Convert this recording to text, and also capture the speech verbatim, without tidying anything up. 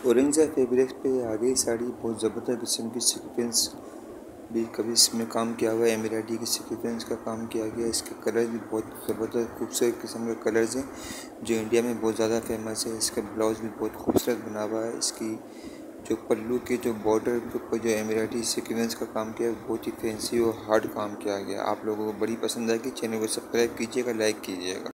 ऑरेंजा fabric पे आ गई साड़ी, बहुत ज़बरदस्त किस्म की सीक्वेंस भी कभी इसमें काम किया हुआ है। एम्ब्रॉयडरी की सीक्वेंस का काम किया गया है। इसके कलर भी बहुत ज़बरदस्त खूबसूरत किस्म के कलर्स हैं जो इंडिया में बहुत ज़्यादा फेमस है। इसका ब्लाउज़ भी बहुत खूबसूरत बना हुआ है। इसकी जो पल्लू के जो बॉर्डर के ऊपर जो एम्ब्रॉयडरी सीक्वेंस का काम किया है बहुत ही फैंसी और हार्ड काम किया गया। आप लोगों को बड़ी पसंद आएगी। चैनल को सब्सक्राइब कीजिएगा, लाइक कीजिएगा।